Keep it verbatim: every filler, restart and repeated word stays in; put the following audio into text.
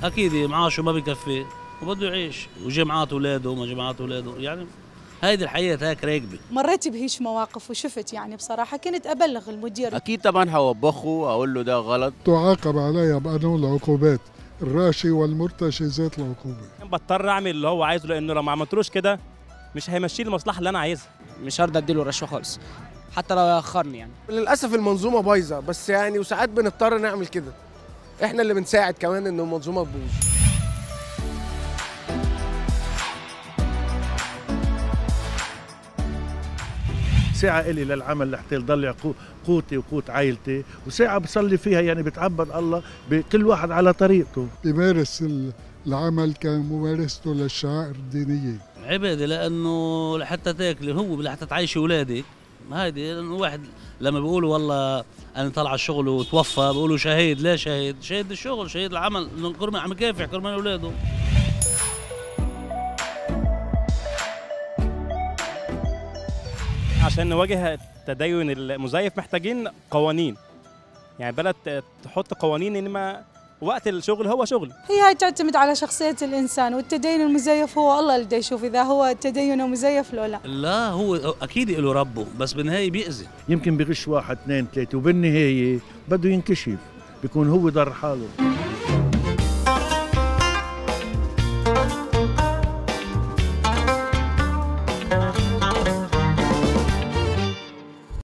اكيد معاشه ما بكفي وبده يعيش، وجمعات اولاده وما جمعات اولاده، يعني هيدي الحياه هيك راكبه. مريت بهيش مواقف وشفت، يعني بصراحه كنت ابلغ المدير. اكيد طبعا هوبخه اقول له ده غلط. تعاقب عليها بقانون العقوبات، الراشي والمرتشي ذات العقوبه. بضطر اعمل اللي هو عايزه، لانه لو ما عملتلوش كده مش هيمشي لي المصلحه اللي انا عايزها. مش هرضى اديله رشوه خالص حتى لو ياخرني. يعني للاسف المنظومه بايظه، بس يعني وساعات بنضطر نعمل كده، احنا اللي بنساعد كمان ان المنظومه تبوظ. ساعة إلي للعمل لحتى يضل قوتي وقوت عائلتي، وساعة بصلي فيها يعني بتعبد الله بكل واحد على طريقته. بيمارس العمل كممارسته للشعائر الدينية، عبادة، لأنه لحتى تاكلي هو لحتى تعيشي أولادك. هيدي لأنه واحد لما بيقولوا والله أنا طلع الشغل وتوفى بيقولوا شهيد. لا شهيد، شهيد الشغل، شهيد العمل، كرمال عم يكافح كرمال أولاده. عشان نواجه التدين المزيف محتاجين قوانين، يعني بلد تحط قوانين ان ما وقت الشغل هو شغل. هي هاي تعتمد على شخصية الإنسان، والتدين المزيف هو الله اللي يشوف إذا هو تدينه مزيف لو لا. لا هو أكيد له ربه، بس بالنهاية بيأذي. يمكن بغش واحد اثنين ثلاثة وبالنهاية بده ينكشف، بيكون هو ضر حاله.